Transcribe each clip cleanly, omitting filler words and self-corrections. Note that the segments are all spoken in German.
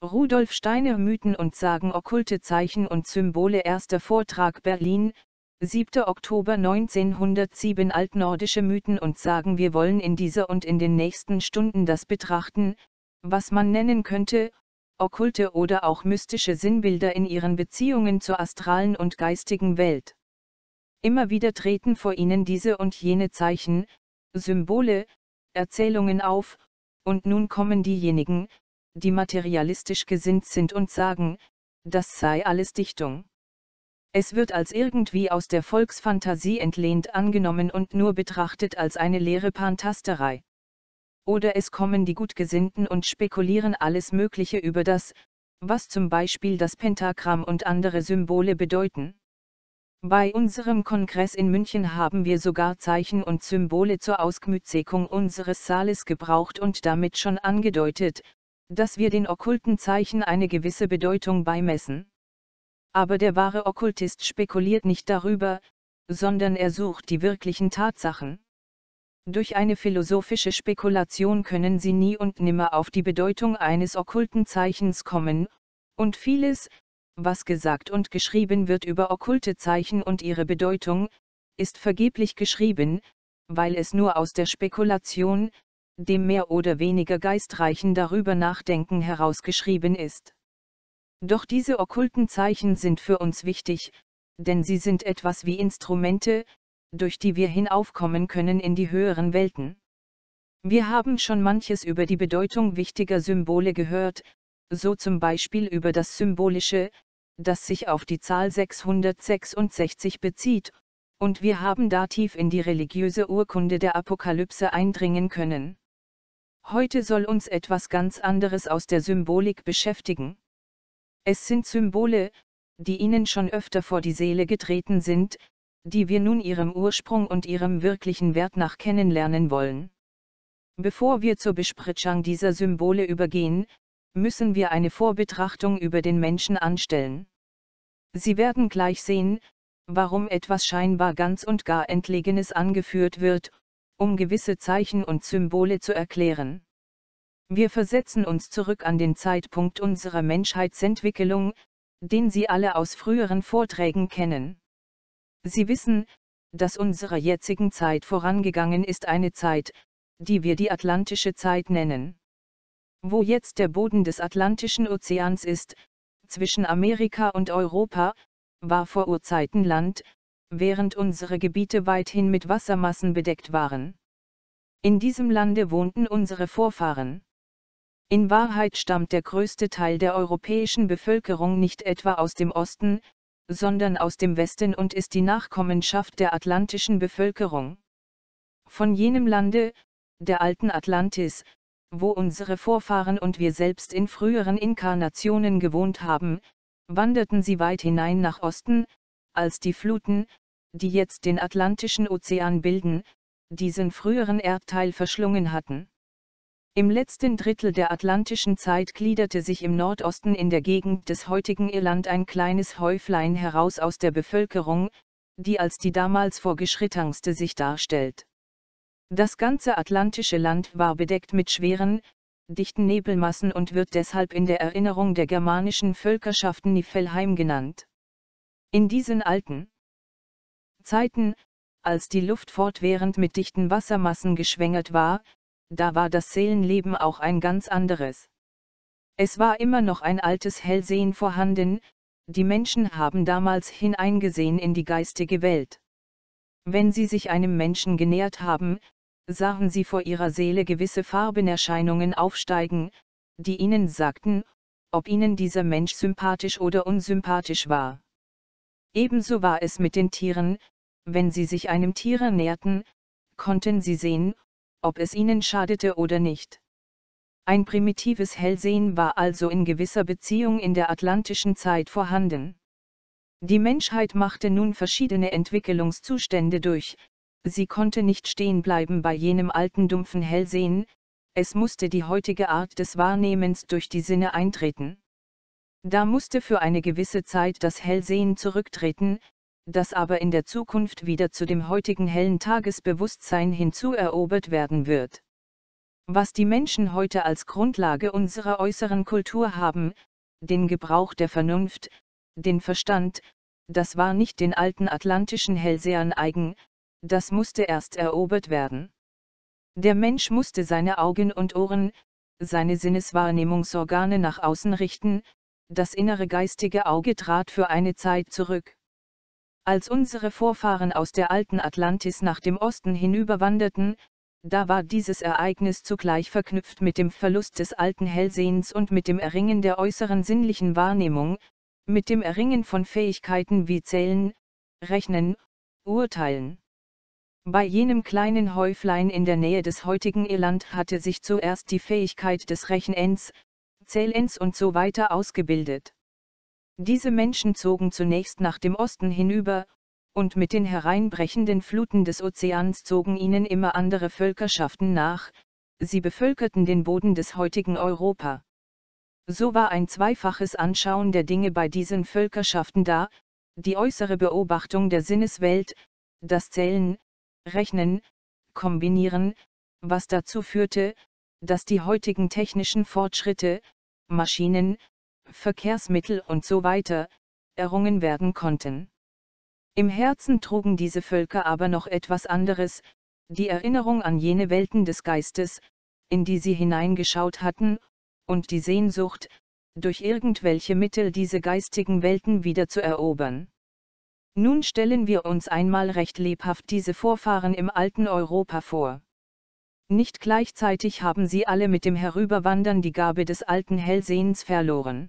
Rudolf Steiner Mythen und Sagen, okkulte Zeichen und Symbole. Erster Vortrag Berlin, 7. Oktober 1907. Altnordische Mythen und Sagen. Wir wollen in dieser und in den nächsten Stunden das betrachten, was man nennen könnte, okkulte oder auch mystische Sinnbilder in ihren Beziehungen zur astralen und geistigen Welt. Immer wieder treten vor ihnen diese und jene Zeichen, Symbole, Erzählungen auf, und nun kommen diejenigen, die materialistisch gesinnt sind und sagen, das sei alles Dichtung. Es wird als irgendwie aus der Volksfantasie entlehnt angenommen und nur betrachtet als eine leere Phantasterei. Oder es kommen die Gutgesinnten und spekulieren alles Mögliche über das, was zum Beispiel das Pentagramm und andere Symbole bedeuten. Bei unserem Kongress in München haben wir sogar Zeichen und Symbole zur Ausgemütsetzung unseres Saales gebraucht und damit schon angedeutet, dass wir den okkulten Zeichen eine gewisse Bedeutung beimessen. Aber der wahre Okkultist spekuliert nicht darüber, sondern er sucht die wirklichen Tatsachen. Durch eine philosophische Spekulation können Sie nie und nimmer auf die Bedeutung eines okkulten Zeichens kommen, und vieles, was gesagt und geschrieben wird über okkulte Zeichen und ihre Bedeutung, ist vergeblich geschrieben, weil es nur aus der Spekulation, dem mehr oder weniger geistreichen darüber nachdenken herausgeschrieben ist. Doch diese okkulten Zeichen sind für uns wichtig, denn sie sind etwas wie Instrumente, durch die wir hinaufkommen können in die höheren Welten. Wir haben schon manches über die Bedeutung wichtiger Symbole gehört, so zum Beispiel über das Symbolische, das sich auf die Zahl 666 bezieht, und wir haben da tief in die religiöse Urkunde der Apokalypse eindringen können. Heute soll uns etwas ganz anderes aus der Symbolik beschäftigen. Es sind Symbole, die Ihnen schon öfter vor die Seele getreten sind, die wir nun ihrem Ursprung und ihrem wirklichen Wert nach kennenlernen wollen. Bevor wir zur Besprechung dieser Symbole übergehen, müssen wir eine Vorbetrachtung über den Menschen anstellen. Sie werden gleich sehen, warum etwas scheinbar ganz und gar Entlegenes angeführt wird, um gewisse Zeichen und Symbole zu erklären. Wir versetzen uns zurück an den Zeitpunkt unserer Menschheitsentwicklung, den Sie alle aus früheren Vorträgen kennen. Sie wissen, dass unserer jetzigen Zeit vorangegangen ist eine Zeit, die wir die Atlantische Zeit nennen. Wo jetzt der Boden des Atlantischen Ozeans ist, zwischen Amerika und Europa, war vor Urzeiten Land, während unsere Gebiete weithin mit Wassermassen bedeckt waren. In diesem Lande wohnten unsere Vorfahren. In Wahrheit stammt der größte Teil der europäischen Bevölkerung nicht etwa aus dem Osten, sondern aus dem Westen und ist die Nachkommenschaft der atlantischen Bevölkerung. Von jenem Lande, der alten Atlantis, wo unsere Vorfahren und wir selbst in früheren Inkarnationen gewohnt haben, wanderten sie weit hinein nach Osten, als die Fluten, die jetzt den Atlantischen Ozean bilden, diesen früheren Erdteil verschlungen hatten. Im letzten Drittel der atlantischen Zeit gliederte sich im Nordosten in der Gegend des heutigen Irland ein kleines Häuflein heraus aus der Bevölkerung, die als die damals vorgeschrittenste sich darstellt. Das ganze atlantische Land war bedeckt mit schweren, dichten Nebelmassen und wird deshalb in der Erinnerung der germanischen Völkerschaften Niflheim genannt. In diesen alten Zeiten, als die Luft fortwährend mit dichten Wassermassen geschwängert war, da war das Seelenleben auch ein ganz anderes. Es war immer noch ein altes Hellsehen vorhanden, die Menschen haben damals hineingesehen in die geistige Welt. Wenn sie sich einem Menschen genähert haben, sahen sie vor ihrer Seele gewisse Farbenerscheinungen aufsteigen, die ihnen sagten, ob ihnen dieser Mensch sympathisch oder unsympathisch war. Ebenso war es mit den Tieren, wenn sie sich einem Tier näherten, konnten sie sehen, ob es ihnen schadete oder nicht. Ein primitives Hellsehen war also in gewisser Beziehung in der atlantischen Zeit vorhanden. Die Menschheit machte nun verschiedene Entwicklungszustände durch, sie konnte nicht stehen bleiben bei jenem alten dumpfen Hellsehen, es musste die heutige Art des Wahrnehmens durch die Sinne eintreten. Da musste für eine gewisse Zeit das Hellsehen zurücktreten, das aber in der Zukunft wieder zu dem heutigen hellen Tagesbewusstsein hinzuerobert werden wird. Was die Menschen heute als Grundlage unserer äußeren Kultur haben, den Gebrauch der Vernunft, den Verstand, das war nicht den alten atlantischen Hellsehern eigen, das musste erst erobert werden. Der Mensch musste seine Augen und Ohren, seine Sinneswahrnehmungsorgane nach außen richten, das innere geistige Auge trat für eine Zeit zurück. Als unsere Vorfahren aus der alten Atlantis nach dem Osten hinüberwanderten, da war dieses Ereignis zugleich verknüpft mit dem Verlust des alten Hellsehens und mit dem Erringen der äußeren sinnlichen Wahrnehmung, mit dem Erringen von Fähigkeiten wie Zählen, Rechnen, Urteilen. Bei jenem kleinen Häuflein in der Nähe des heutigen Irland hatte sich zuerst die Fähigkeit des Rechenens, Zählens und so weiter ausgebildet. Diese Menschen zogen zunächst nach dem Osten hinüber, und mit den hereinbrechenden Fluten des Ozeans zogen ihnen immer andere Völkerschaften nach, sie bevölkerten den Boden des heutigen Europa. So war ein zweifaches Anschauen der Dinge bei diesen Völkerschaften da, die äußere Beobachtung der Sinneswelt, das Zählen, Rechnen, Kombinieren, was dazu führte, dass die heutigen technischen Fortschritte, Maschinen, Verkehrsmittel und so weiter, errungen werden konnten. Im Herzen trugen diese Völker aber noch etwas anderes, die Erinnerung an jene Welten des Geistes, in die sie hineingeschaut hatten, und die Sehnsucht, durch irgendwelche Mittel diese geistigen Welten wieder zu erobern. Nun stellen wir uns einmal recht lebhaft diese Vorfahren im alten Europa vor. Nicht gleichzeitig haben sie alle mit dem Herüberwandern die Gabe des alten Hellsehens verloren.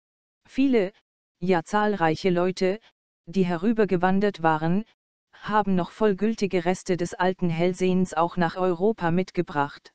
Viele, ja zahlreiche Leute, die herübergewandert waren, haben noch vollgültige Reste des alten Hellsehens auch nach Europa mitgebracht.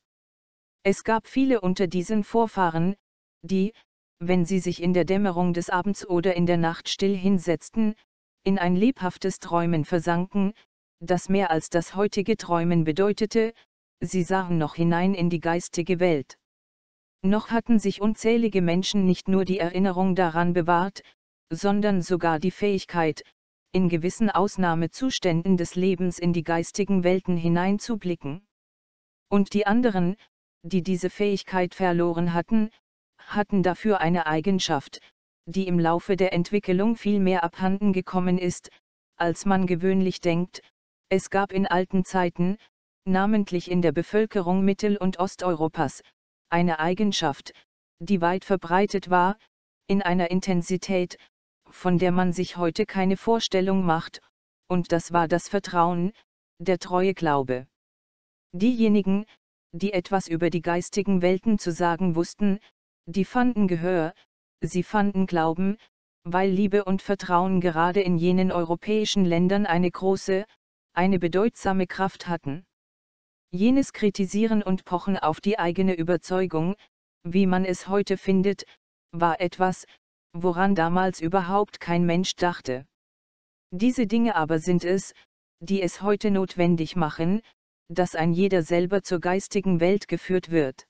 Es gab viele unter diesen Vorfahren, die, wenn sie sich in der Dämmerung des Abends oder in der Nacht still hinsetzten, in ein lebhaftes Träumen versanken, das mehr als das heutige Träumen bedeutete, sie sahen noch hinein in die geistige Welt. Noch hatten sich unzählige Menschen nicht nur die Erinnerung daran bewahrt, sondern sogar die Fähigkeit, in gewissen Ausnahmezuständen des Lebens in die geistigen Welten hineinzublicken. Und die anderen, die diese Fähigkeit verloren hatten, hatten dafür eine Eigenschaft, die im Laufe der Entwicklung viel mehr abhanden gekommen ist, als man gewöhnlich denkt. Es gab in alten Zeiten, namentlich in der Bevölkerung Mittel- und Osteuropas, eine Eigenschaft, die weit verbreitet war, in einer Intensität, von der man sich heute keine Vorstellung macht, und das war das Vertrauen, der treue Glaube. Diejenigen, die etwas über die geistigen Welten zu sagen wussten, die fanden Gehör, sie fanden Glauben, weil Liebe und Vertrauen gerade in jenen europäischen Ländern eine große, eine bedeutsame Kraft hatten. Jenes Kritisieren und Pochen auf die eigene Überzeugung, wie man es heute findet, war etwas, woran damals überhaupt kein Mensch dachte. Diese Dinge aber sind es, die es heute notwendig machen, dass ein jeder selber zur geistigen Welt geführt wird.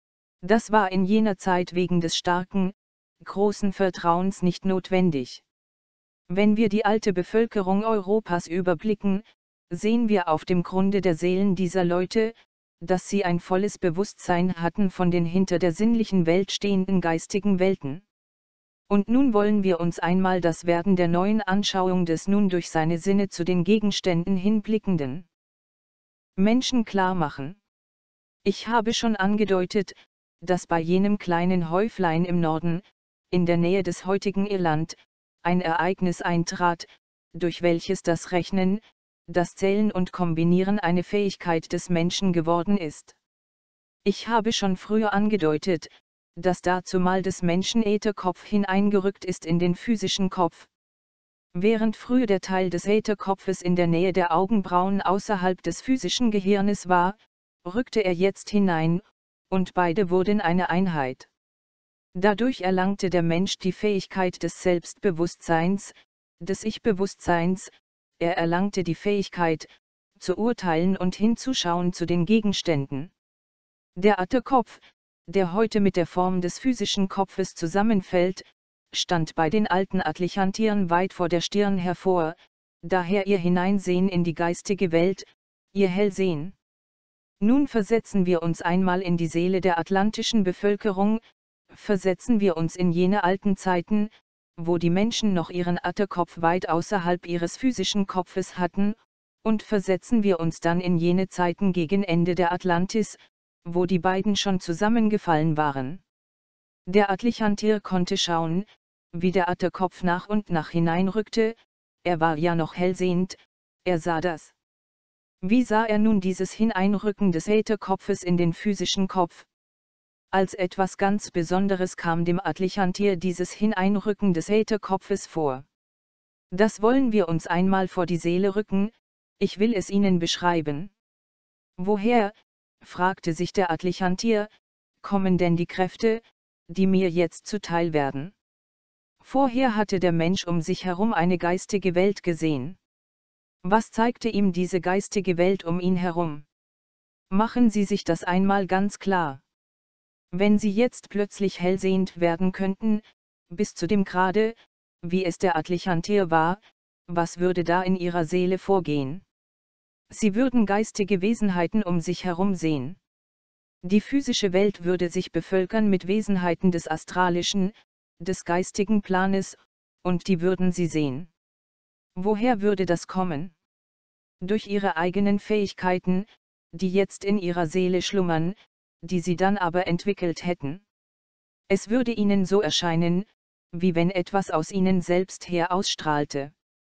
Das war in jener Zeit wegen des starken, großen Vertrauens nicht notwendig. Wenn wir die alte Bevölkerung Europas überblicken, sehen wir auf dem Grunde der Seelen dieser Leute, dass sie ein volles Bewusstsein hatten von den hinter der sinnlichen Welt stehenden geistigen Welten. Und nun wollen wir uns einmal das Werden der neuen Anschauung des nun durch seine Sinne zu den Gegenständen hinblickenden Menschen klar machen. Ich habe schon angedeutet, dass bei jenem kleinen Häuflein im Norden, in der Nähe des heutigen Irland, ein Ereignis eintrat, durch welches das Rechnen, das Zählen und Kombinieren eine Fähigkeit des Menschen geworden ist. Ich habe schon früher angedeutet, dass dazumal des Menschen Ätherkopf hineingerückt ist in den physischen Kopf. Während früher der Teil des Ätherkopfes in der Nähe der Augenbrauen außerhalb des physischen Gehirnes war, rückte er jetzt hinein, und beide wurden eine Einheit. Dadurch erlangte der Mensch die Fähigkeit des Selbstbewusstseins, des Ich-Bewusstseins, er erlangte die Fähigkeit, zu urteilen und hinzuschauen zu den Gegenständen. Der Ätherkopf, der heute mit der Form des physischen Kopfes zusammenfällt, stand bei den alten Atlichantiern weit vor der Stirn hervor, daher ihr Hineinsehen in die geistige Welt, ihr Hellsehen. Nun versetzen wir uns einmal in die Seele der atlantischen Bevölkerung, versetzen wir uns in jene alten Zeiten, wo die Menschen noch ihren Attekopf weit außerhalb ihres physischen Kopfes hatten, und versetzen wir uns dann in jene Zeiten gegen Ende der Atlantis, wo die beiden schon zusammengefallen waren. Der Atlichantir konnte schauen, wie der Attekopf nach und nach hineinrückte, er war ja noch hellsehend, er sah das. Wie sah er nun dieses Hineinrücken des Ätherkopfes in den physischen Kopf? Als etwas ganz Besonderes kam dem Atlichantir dieses Hineinrücken des Ätherkopfes vor. Das wollen wir uns einmal vor die Seele rücken, ich will es Ihnen beschreiben. Woher, fragte sich der Atlichantir, kommen denn die Kräfte, die mir jetzt zuteil werden? Vorher hatte der Mensch um sich herum eine geistige Welt gesehen. Was zeigte ihm diese geistige Welt um ihn herum? Machen Sie sich das einmal ganz klar. Wenn Sie jetzt plötzlich hellsehend werden könnten, bis zu dem Grade, wie es der Atlichantir war, was würde da in Ihrer Seele vorgehen? Sie würden geistige Wesenheiten um sich herum sehen. Die physische Welt würde sich bevölkern mit Wesenheiten des astralischen, des geistigen Planes, und die würden Sie sehen. Woher würde das kommen? Durch Ihre eigenen Fähigkeiten, die jetzt in Ihrer Seele schlummern, die Sie dann aber entwickelt hätten. Es würde Ihnen so erscheinen, wie wenn etwas aus Ihnen selbst her ausstrahlte.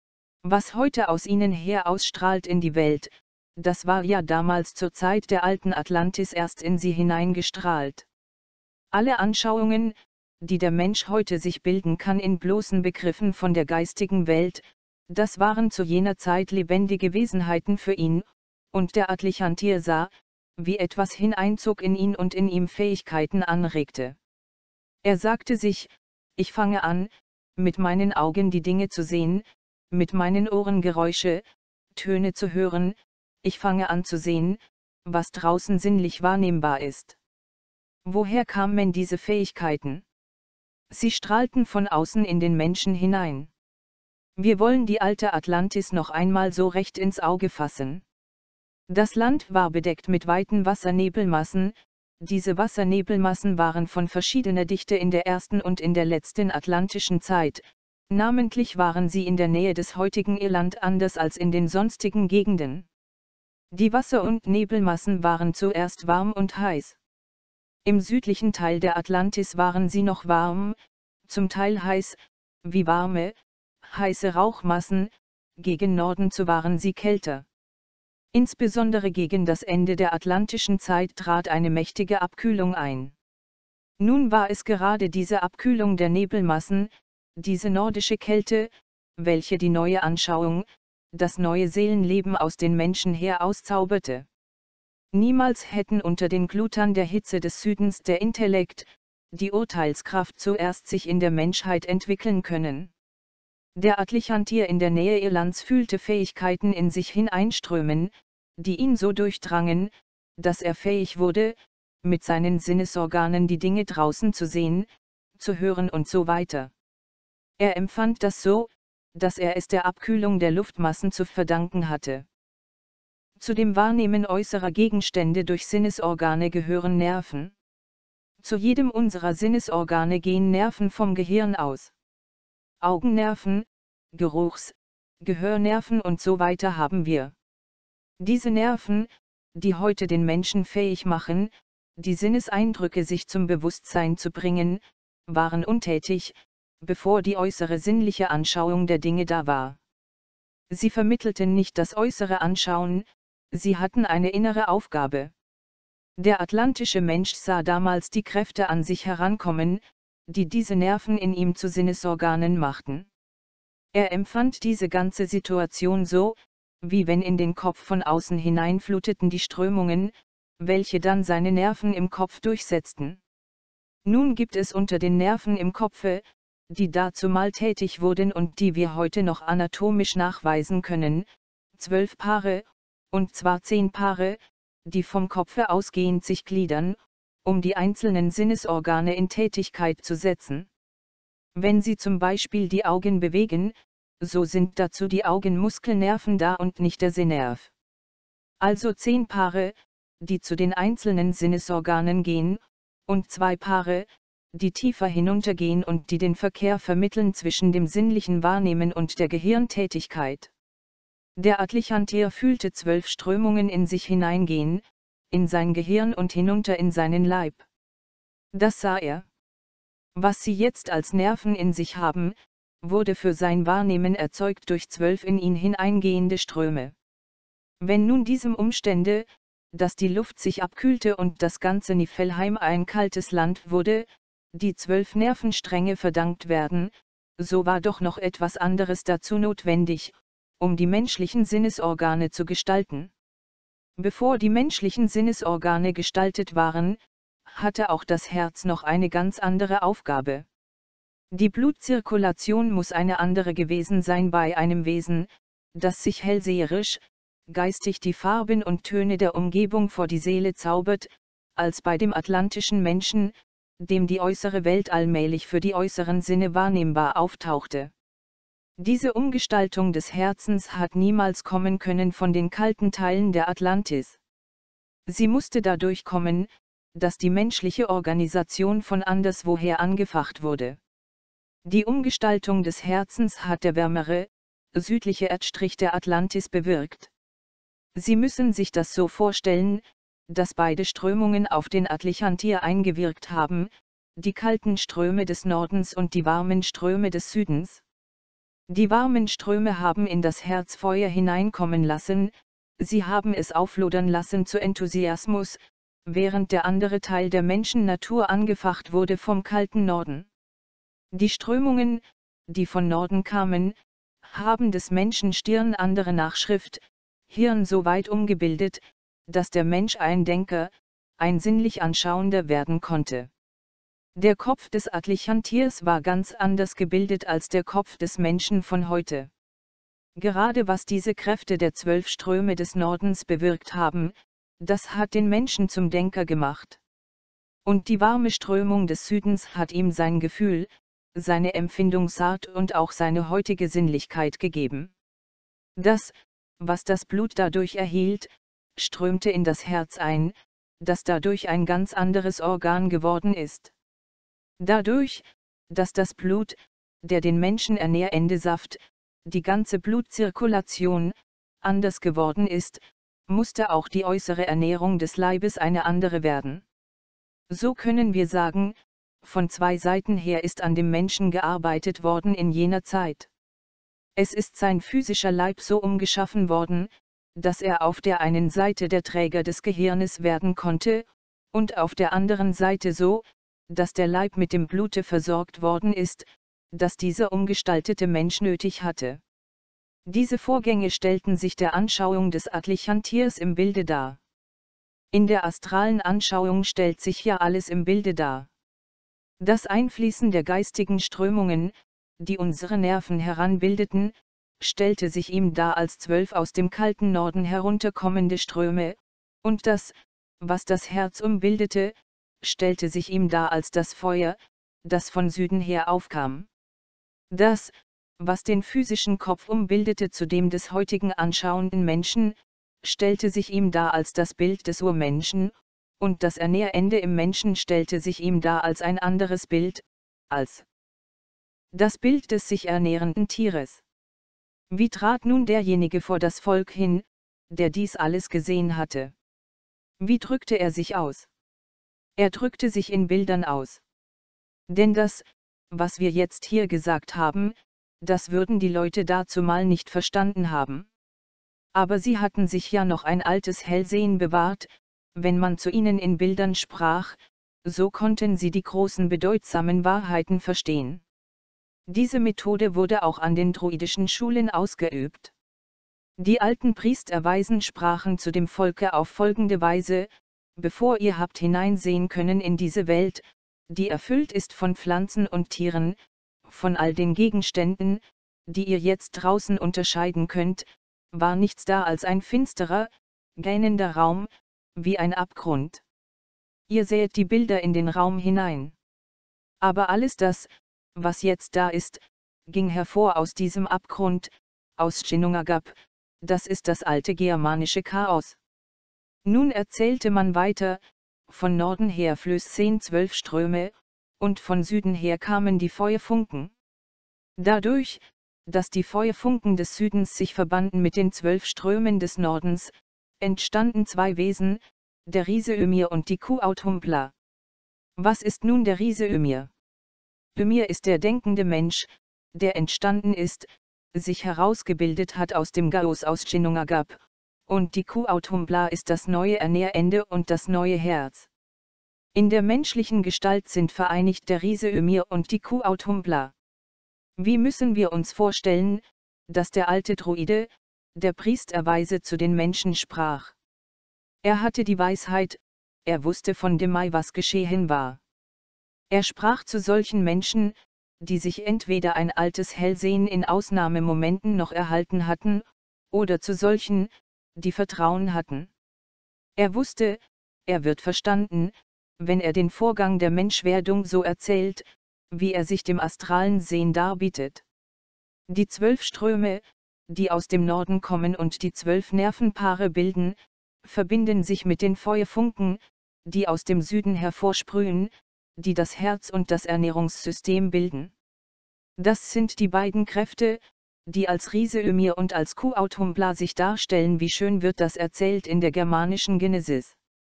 Was heute aus Ihnen her ausstrahlt in die Welt, das war ja damals zur Zeit der alten Atlantis erst in Sie hineingestrahlt. Alle Anschauungen, die der Mensch heute sich bilden kann in bloßen Begriffen von der geistigen Welt, das waren zu jener Zeit lebendige Wesenheiten für ihn, und der Atlichantir sah, wie etwas hineinzog in ihn und in ihm Fähigkeiten anregte. Er sagte sich, ich fange an, mit meinen Augen die Dinge zu sehen, mit meinen Ohren Geräusche, Töne zu hören, ich fange an zu sehen, was draußen sinnlich wahrnehmbar ist. Woher kamen diese Fähigkeiten? Sie strahlten von außen in den Menschen hinein. Wir wollen die alte Atlantis noch einmal so recht ins Auge fassen. Das Land war bedeckt mit weiten Wassernebelmassen, diese Wassernebelmassen waren von verschiedener Dichte in der ersten und in der letzten atlantischen Zeit, namentlich waren sie in der Nähe des heutigen Irland anders als in den sonstigen Gegenden. Die Wasser- und Nebelmassen waren zuerst warm und heiß. Im südlichen Teil der Atlantis waren sie noch warm, zum Teil heiß, wie warme, heiße Rauchmassen, gegen Norden zu waren sie kälter. Insbesondere gegen das Ende der atlantischen Zeit trat eine mächtige Abkühlung ein. Nun war es gerade diese Abkühlung der Nebelmassen, diese nordische Kälte, welche die neue Anschauung, das neue Seelenleben aus den Menschen her auszauberte. Niemals hätten unter den Glutern der Hitze des Südens der Intellekt, die Urteilskraft zuerst sich in der Menschheit entwickeln können. Der Atlichantir in der Nähe Irlands fühlte Fähigkeiten in sich hineinströmen, die ihn so durchdrangen, dass er fähig wurde, mit seinen Sinnesorganen die Dinge draußen zu sehen, zu hören und so weiter. Er empfand das so, dass er es der Abkühlung der Luftmassen zu verdanken hatte. Zu dem Wahrnehmen äußerer Gegenstände durch Sinnesorgane gehören Nerven. Zu jedem unserer Sinnesorgane gehen Nerven vom Gehirn aus. Augennerven, Geruchs-, Gehörnerven und so weiter haben wir. Diese Nerven, die heute den Menschen fähig machen, die Sinneseindrücke sich zum Bewusstsein zu bringen, waren untätig, bevor die äußere sinnliche Anschauung der Dinge da war. Sie vermittelten nicht das äußere Anschauen, sie hatten eine innere Aufgabe. Der atlantische Mensch sah damals die Kräfte an sich herankommen, die diese Nerven in ihm zu Sinnesorganen machten. Er empfand diese ganze Situation so, wie wenn in den Kopf von außen hineinfluteten die Strömungen, welche dann seine Nerven im Kopf durchsetzten. Nun gibt es unter den Nerven im Kopfe, die dazumal tätig wurden und die wir heute noch anatomisch nachweisen können, 12 Paare, und zwar 10 Paare, die vom Kopfe ausgehend sich gliedern, um die einzelnen Sinnesorgane in Tätigkeit zu setzen. Wenn Sie zum Beispiel die Augen bewegen, so sind dazu die Augenmuskelnerven da und nicht der Sehnerv. Also 10 Paare, die zu den einzelnen Sinnesorganen gehen, und zwei Paare, die tiefer hinuntergehen und die den Verkehr vermitteln zwischen dem sinnlichen Wahrnehmen und der Gehirntätigkeit. Der Atlichantier fühlte 12 Strömungen in sich hineingehen, in sein Gehirn und hinunter in seinen Leib. Das sah er. Was sie jetzt als Nerven in sich haben, wurde für sein Wahrnehmen erzeugt durch 12 in ihn hineingehende Ströme. Wenn nun diesem Umstände, dass die Luft sich abkühlte und das ganze Niflheim ein kaltes Land wurde, die 12 Nervenstränge verdankt werden, so war doch noch etwas anderes dazu notwendig, um die menschlichen Sinnesorgane zu gestalten. Bevor die menschlichen Sinnesorgane gestaltet waren, hatte auch das Herz noch eine ganz andere Aufgabe. Die Blutzirkulation muss eine andere gewesen sein bei einem Wesen, das sich hellseherisch, geistig die Farben und Töne der Umgebung vor die Seele zaubert, als bei dem atlantischen Menschen, dem die äußere Welt allmählich für die äußeren Sinne wahrnehmbar auftauchte. Diese Umgestaltung des Herzens hat niemals kommen können von den kalten Teilen der Atlantis. Sie musste dadurch kommen, dass die menschliche Organisation von anderswoher angefacht wurde. Die Umgestaltung des Herzens hat der wärmere, südliche Erdstrich der Atlantis bewirkt. Sie müssen sich das so vorstellen, dass beide Strömungen auf den Atlichantier eingewirkt haben, die kalten Ströme des Nordens und die warmen Ströme des Südens. Die warmen Ströme haben in das Herz Feuer hineinkommen lassen, sie haben es auflodern lassen zu Enthusiasmus, während der andere Teil der Menschennatur angefacht wurde vom kalten Norden. Die Strömungen, die von Norden kamen, haben des Menschen Stirn andere Nachschrift, Hirn so weit umgebildet, dass der Mensch ein Denker, ein sinnlich Anschauender werden konnte. Der Kopf des Atlichantiers war ganz anders gebildet als der Kopf des Menschen von heute. Gerade was diese Kräfte der 12 Ströme des Nordens bewirkt haben, das hat den Menschen zum Denker gemacht. Und die warme Strömung des Südens hat ihm sein Gefühl, seine Empfindungsart und auch seine heutige Sinnlichkeit gegeben. Das, was das Blut dadurch erhielt, strömte in das Herz ein, das dadurch ein ganz anderes Organ geworden ist. Dadurch, dass das Blut, der den Menschen ernährende Saft, die ganze Blutzirkulation, anders geworden ist, musste auch die äußere Ernährung des Leibes eine andere werden. So können wir sagen, von zwei Seiten her ist an dem Menschen gearbeitet worden in jener Zeit. Es ist sein physischer Leib so umgeschaffen worden, dass er auf der einen Seite der Träger des Gehirnes werden konnte, und auf der anderen Seite so, dass der Leib mit dem Blute versorgt worden ist, das dieser umgestaltete Mensch nötig hatte. Diese Vorgänge stellten sich der Anschauung des Atlichantiers im Bilde dar. In der astralen Anschauung stellt sich ja alles im Bilde dar. Das Einfließen der geistigen Strömungen, die unsere Nerven heranbildeten, stellte sich ihm dar als 12 aus dem kalten Norden herunterkommende Ströme, und das, was das Herz umbildete, stellte sich ihm dar als das Feuer, das von Süden her aufkam. Das, was den physischen Kopf umbildete zu dem des heutigen anschauenden Menschen, stellte sich ihm dar als das Bild des Urmenschen, und das Ernährende im Menschen stellte sich ihm dar als ein anderes Bild, als das Bild des sich ernährenden Tieres. Wie trat nun derjenige vor das Volk hin, der dies alles gesehen hatte? Wie drückte er sich aus? Er drückte sich in Bildern aus. Denn das, was wir jetzt hier gesagt haben, das würden die Leute dazumal nicht verstanden haben. Aber sie hatten sich ja noch ein altes Hellsehen bewahrt, wenn man zu ihnen in Bildern sprach, so konnten sie die großen bedeutsamen Wahrheiten verstehen. Diese Methode wurde auch an den druidischen Schulen ausgeübt. Die alten Priesterweisen sprachen zu dem Volke auf folgende Weise: Bevor ihr habt hineinsehen können in diese Welt, die erfüllt ist von Pflanzen und Tieren, von all den Gegenständen, die ihr jetzt draußen unterscheiden könnt, war nichts da als ein finsterer, gähnender Raum, wie ein Abgrund. Ihr sähet die Bilder in den Raum hinein. Aber alles das, was jetzt da ist, ging hervor aus diesem Abgrund, aus Shinungagap, das ist das alte germanische Chaos. Nun erzählte man weiter, von Norden her flössen 12 Ströme, und von Süden her kamen die Feuerfunken. Dadurch, dass die Feuerfunken des Südens sich verbanden mit den 12 Strömen des Nordens, entstanden zwei Wesen, der Riese Ymir und die Kuh Audhumbla. Was ist nun der Riese Ymir? Ymir ist der denkende Mensch, der entstanden ist, sich herausgebildet hat aus dem Chaos aus Chinungagap, und die Kuh Audhumbla ist das neue Ernährende und das neue Herz. In der menschlichen Gestalt sind vereinigt der Riese Ymir und die Kuh Audhumbla. Wie müssen wir uns vorstellen, dass der alte Druide, der Priesterweise zu den Menschen sprach? Er hatte die Weisheit, er wusste von dem Mai, was geschehen war. Er sprach zu solchen Menschen, die sich entweder ein altes Hellsehen in Ausnahmemomenten noch erhalten hatten, oder zu solchen, die Vertrauen hatten. Er wusste, er wird verstanden, wenn er den Vorgang der Menschwerdung so erzählt, wie er sich dem astralen Sehen darbietet. Die 12 Ströme, die aus dem Norden kommen und die 12 Nervenpaare bilden, verbinden sich mit den Feuerfunken, die aus dem Süden hervorsprühen, die das Herz und das Ernährungssystem bilden. Das sind die beiden Kräfte, die als Riese Ymir und als Kuh Audhumbla sich darstellen. Wie schön wird das erzählt in der germanischen Genesis.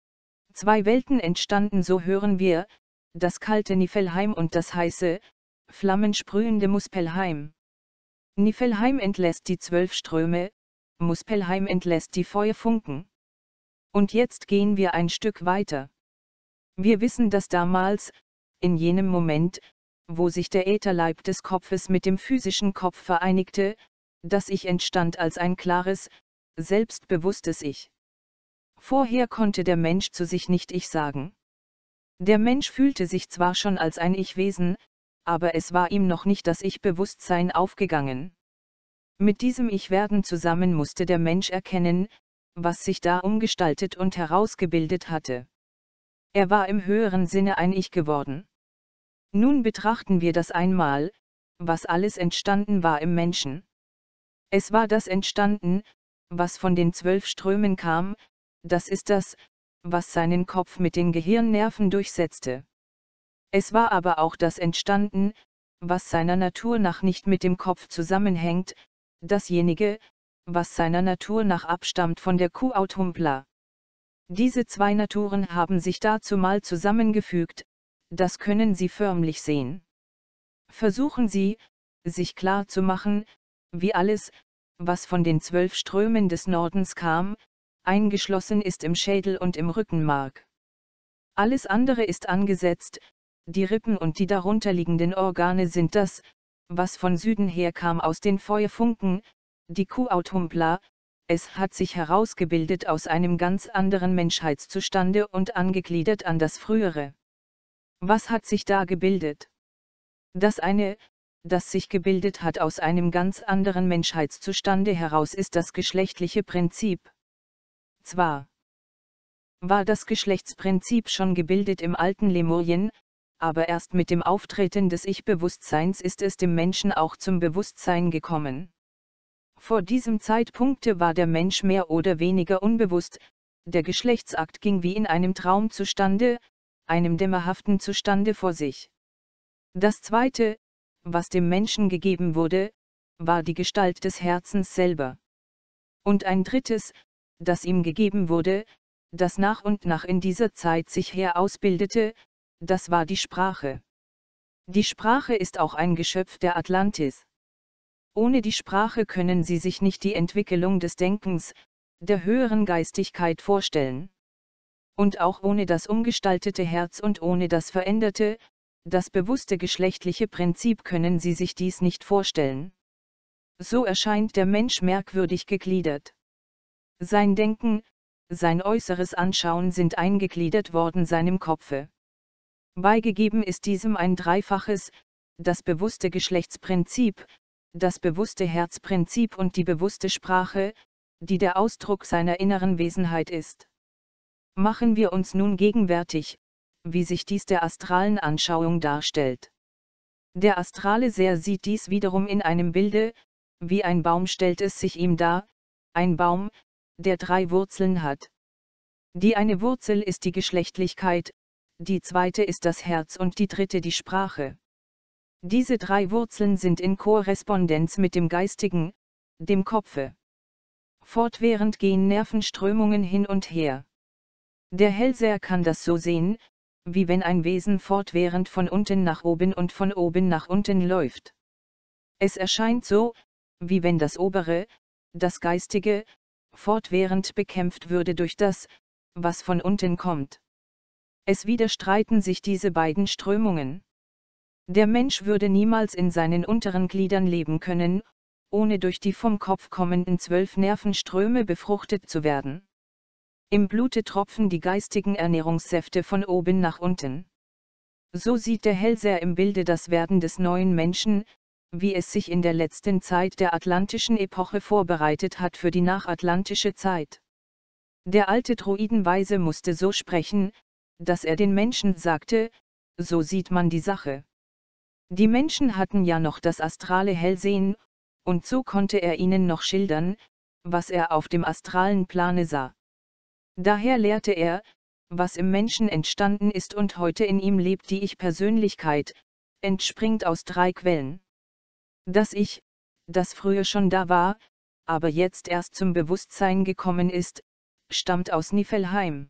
Zwei Welten entstanden, so hören wir, das kalte Niflheim und das heiße, flammensprühende Muspelheim. Niflheim entlässt die 12 Ströme, Muspelheim entlässt die Feuerfunken. Und jetzt gehen wir ein Stück weiter. Wir wissen, dass damals, in jenem Moment, wo sich der Ätherleib des Kopfes mit dem physischen Kopf vereinigte, das Ich entstand als ein klares, selbstbewusstes Ich. Vorher konnte der Mensch zu sich nicht Ich sagen. Der Mensch fühlte sich zwar schon als ein Ich-Wesen, aber es war ihm noch nicht das Ich-Bewusstsein aufgegangen. Mit diesem Ich-Werden zusammen musste der Mensch erkennen, was sich da umgestaltet und herausgebildet hatte. Er war im höheren Sinne ein Ich geworden. Nun betrachten wir das einmal, was alles entstanden war im Menschen. Es war das entstanden, was von den 12 Strömen kam, das ist das, was seinen Kopf mit den Gehirnnerven durchsetzte. Es war aber auch das entstanden, was seiner Natur nach nicht mit dem Kopf zusammenhängt, dasjenige, was seiner Natur nach abstammt von der Kuh Audhumbla. Diese zwei Naturen haben sich dazumal zusammengefügt, das können Sie förmlich sehen. Versuchen Sie, sich klar zu machen, wie alles, was von den 12 Strömen des Nordens kam, eingeschlossen ist im Schädel und im Rückenmark. Alles andere ist angesetzt, die Rippen und die darunterliegenden Organe sind das, was von Süden her kam aus den Feuerfunken, die Kuh Audhumbla, es hat sich herausgebildet aus einem ganz anderen Menschheitszustande und angegliedert an das frühere. Was hat sich da gebildet? Das eine, das sich gebildet hat aus einem ganz anderen Menschheitszustande heraus, ist das geschlechtliche Prinzip. Zwar war das Geschlechtsprinzip schon gebildet im alten Lemurien, aber erst mit dem Auftreten des Ich-Bewusstseins ist es dem Menschen auch zum Bewusstsein gekommen. Vor diesem Zeitpunkte war der Mensch mehr oder weniger unbewusst, der Geschlechtsakt ging wie in einem Traum zustande, einem dämmerhaften Zustande vor sich. Das zweite, was dem Menschen gegeben wurde, war die Gestalt des Herzens selber. Und ein drittes, das ihm gegeben wurde, das nach und nach in dieser Zeit sich herausbildete, das war die Sprache. Die Sprache ist auch ein Geschöpf der Atlantis. Ohne die Sprache können Sie sich nicht die Entwicklung des Denkens, der höheren Geistigkeit vorstellen. Und auch ohne das umgestaltete Herz und ohne das veränderte, das bewusste geschlechtliche Prinzip können Sie sich dies nicht vorstellen. So erscheint der Mensch merkwürdig gegliedert. Sein Denken, sein äußeres Anschauen sind eingegliedert worden seinem Kopfe. Beigegeben ist diesem ein dreifaches, das bewusste Geschlechtsprinzip, das bewusste Herzprinzip und die bewusste Sprache, die der Ausdruck seiner inneren Wesenheit ist. Machen wir uns nun gegenwärtig, wie sich dies der astralen Anschauung darstellt. Der astrale Seher sieht dies wiederum in einem Bilde, wie ein Baum stellt es sich ihm dar, ein Baum, der 3 Wurzeln hat. Die eine Wurzel ist die Geschlechtlichkeit, die zweite ist das Herz und die dritte die Sprache. Diese drei Wurzeln sind in Korrespondenz mit dem Geistigen, dem Kopfe. Fortwährend gehen Nervenströmungen hin und her. Der Hellseher kann das so sehen, wie wenn ein Wesen fortwährend von unten nach oben und von oben nach unten läuft. Es erscheint so, wie wenn das Obere, das Geistige, fortwährend bekämpft würde durch das, was von unten kommt. Es widerstreiten sich diese beiden Strömungen. Der Mensch würde niemals in seinen unteren Gliedern leben können, ohne durch die vom Kopf kommenden 12 Nervenströme befruchtet zu werden. Im Blute tropfen die geistigen Ernährungssäfte von oben nach unten. So sieht der Hellseher im Bilde das Werden des neuen Menschen, wie es sich in der letzten Zeit der atlantischen Epoche vorbereitet hat für die nachatlantische Zeit. Der alte Druidenweise musste so sprechen, dass er den Menschen sagte, so sieht man die Sache. Die Menschen hatten ja noch das astrale Hellsehen, und so konnte er ihnen noch schildern, was er auf dem astralen Plane sah. Daher lehrte er, was im Menschen entstanden ist und heute in ihm lebt die Ich-Persönlichkeit, entspringt aus 3 Quellen. Das Ich, das früher schon da war, aber jetzt erst zum Bewusstsein gekommen ist, stammt aus Niflheim.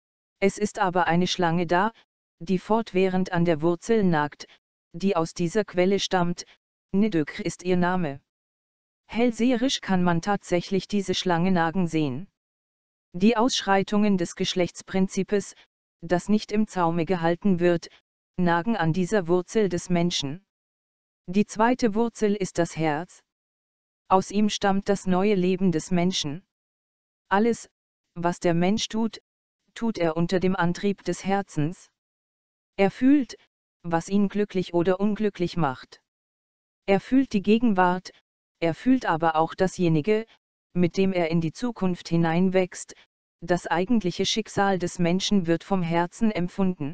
Es ist aber eine Schlange da, die fortwährend an der Wurzel nagt, die aus dieser Quelle stammt, Nidök ist ihr Name. Hellseherisch kann man tatsächlich diese Schlange nagen sehen. Die Ausschreitungen des Geschlechtsprinzips, das nicht im Zaume gehalten wird, nagen an dieser Wurzel des Menschen. Die zweite Wurzel ist das Herz. Aus ihm stammt das neue Leben des Menschen. Alles, was der Mensch tut, tut er unter dem Antrieb des Herzens. Er fühlt, was ihn glücklich oder unglücklich macht. Er fühlt die Gegenwart, er fühlt aber auch dasjenige, mit dem er in die Zukunft hineinwächst, das eigentliche Schicksal des Menschen wird vom Herzen empfunden.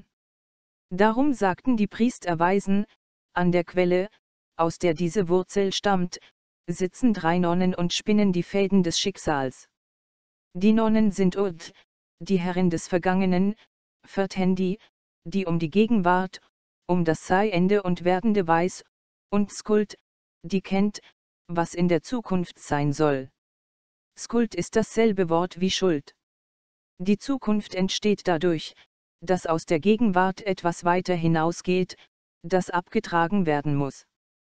Darum sagten die Priesterweisen, an der Quelle, aus der diese Wurzel stammt, sitzen 3 Nonnen und spinnen die Fäden des Schicksals. Die Nonnen sind Ud, die Herrin des Vergangenen, Vertendi, die um die Gegenwart, um das Seiende und Werdende weiß, und Skuld, die kennt, was in der Zukunft sein soll. Skuld ist dasselbe Wort wie Schuld. Die Zukunft entsteht dadurch, dass aus der Gegenwart etwas weiter hinausgeht, das abgetragen werden muss.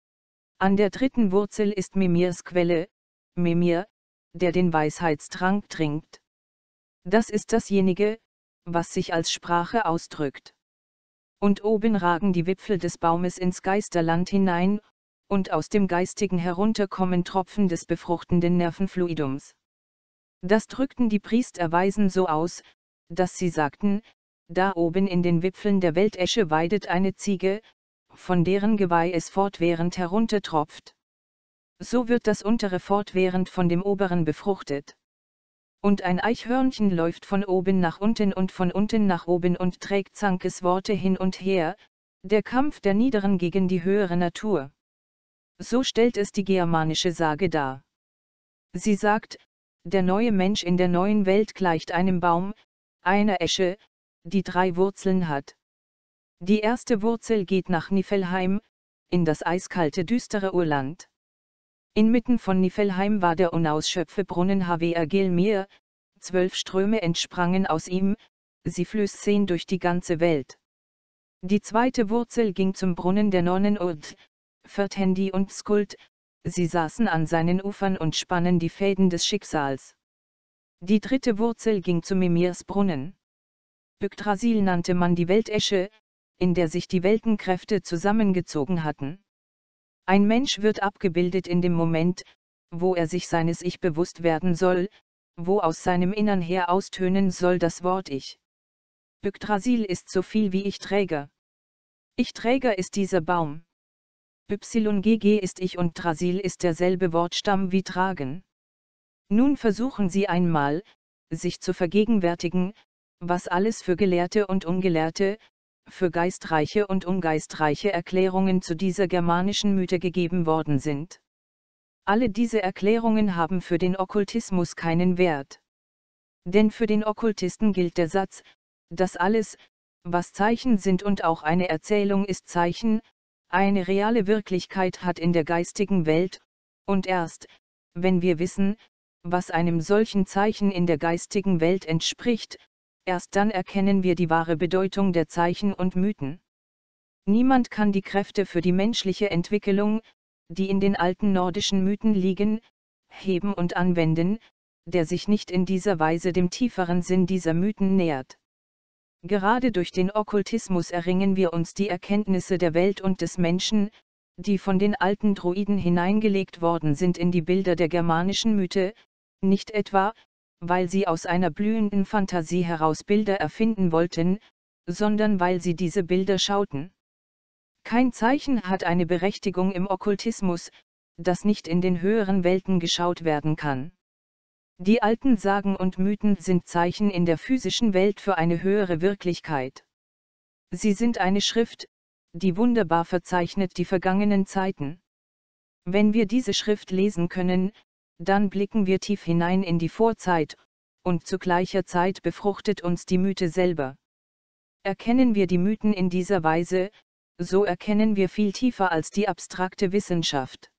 An der dritten Wurzel ist Mimirs Quelle, Mimir, der den Weisheitstrank trinkt. Das ist dasjenige, was sich als Sprache ausdrückt. Und oben ragen die Wipfel des Baumes ins Geisterland hinein, und aus dem Geistigen herunter kommen Tropfen des befruchtenden Nervenfluidums. Das drückten die Priesterweisen so aus, dass sie sagten, da oben in den Wipfeln der Weltesche weidet eine Ziege, von deren Geweih es fortwährend heruntertropft. So wird das untere fortwährend von dem oberen befruchtet. Und ein Eichhörnchen läuft von oben nach unten und von unten nach oben und trägt Zankes Worte hin und her, der Kampf der niederen gegen die höhere Natur. So stellt es die germanische Sage dar. Sie sagt, der neue Mensch in der neuen Welt gleicht einem Baum, einer Esche, die 3 Wurzeln hat. Die erste Wurzel geht nach Niflheim, in das eiskalte düstere Urland. Inmitten von Niflheim war der unausschöpfe Hver Gilmir, 12 Ströme entsprangen aus ihm, sie flüssen durch die ganze Welt. Die zweite Wurzel ging zum Brunnen der Nonnen Ud, Vertendi und Skuld, sie saßen an seinen Ufern und spannen die Fäden des Schicksals. Die dritte Wurzel ging zu Mimirs Brunnen. Yggdrasil nannte man die Weltesche, in der sich die Weltenkräfte zusammengezogen hatten. Ein Mensch wird abgebildet in dem Moment, wo er sich seines Ich bewusst werden soll, wo aus seinem Innern her austönen soll das Wort Ich. Yggdrasil ist so viel wie Ich-Träger. Ich-Träger ist dieser Baum. YGG ist Ich und Drasil ist derselbe Wortstamm wie tragen. Nun versuchen Sie einmal, sich zu vergegenwärtigen, was alles für Gelehrte und Ungelehrte, für geistreiche und ungeistreiche Erklärungen zu dieser germanischen Mythe gegeben worden sind. Alle diese Erklärungen haben für den Okkultismus keinen Wert. Denn für den Okkultisten gilt der Satz, dass alles, was Zeichen sind und auch eine Erzählung ist Zeichen, eine reale Wirklichkeit hat in der geistigen Welt, und erst, wenn wir wissen, was einem solchen Zeichen in der geistigen Welt entspricht, erst dann erkennen wir die wahre Bedeutung der Zeichen und Mythen. Niemand kann die Kräfte für die menschliche Entwicklung, die in den alten nordischen Mythen liegen, heben und anwenden, der sich nicht in dieser Weise dem tieferen Sinn dieser Mythen nähert. Gerade durch den Okkultismus erringen wir uns die Erkenntnisse der Welt und des Menschen, die von den alten Druiden hineingelegt worden sind in die Bilder der germanischen Mythe, nicht etwa, weil sie aus einer blühenden Fantasie heraus Bilder erfinden wollten, sondern weil sie diese Bilder schauten. Kein Zeichen hat eine Berechtigung im Okkultismus, das nicht in den höheren Welten geschaut werden kann. Die alten Sagen und Mythen sind Zeichen in der physischen Welt für eine höhere Wirklichkeit. Sie sind eine Schrift, die wunderbar verzeichnet die vergangenen Zeiten. Wenn wir diese Schrift lesen können, dann blicken wir tief hinein in die Vorzeit, und zu gleicher Zeit befruchtet uns die Mythe selber. Erkennen wir die Mythen in dieser Weise, so erkennen wir viel tiefer als die abstrakte Wissenschaft.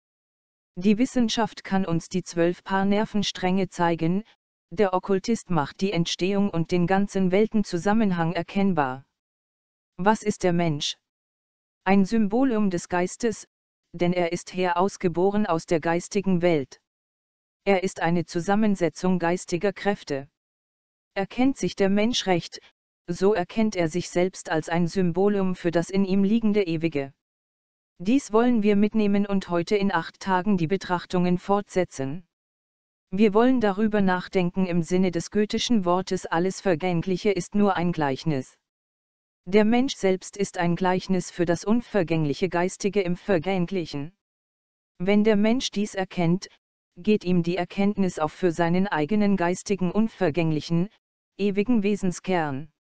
Die Wissenschaft kann uns die 12 Paar Nervenstränge zeigen, der Okkultist macht die Entstehung und den ganzen Weltenzusammenhang erkennbar. Was ist der Mensch? Ein Symbolium des Geistes, denn er ist herausgeboren aus der geistigen Welt. Er ist eine Zusammensetzung geistiger Kräfte. Erkennt sich der Mensch recht, so erkennt er sich selbst als ein Symbolium für das in ihm liegende Ewige. Dies wollen wir mitnehmen und heute in 8 Tagen die Betrachtungen fortsetzen. Wir wollen darüber nachdenken im Sinne des goethischen Wortes: alles Vergängliche ist nur ein Gleichnis. Der Mensch selbst ist ein Gleichnis für das unvergängliche Geistige im Vergänglichen. Wenn der Mensch dies erkennt, geht ihm die Erkenntnis auf für seinen eigenen geistigen unvergänglichen, ewigen Wesenskern.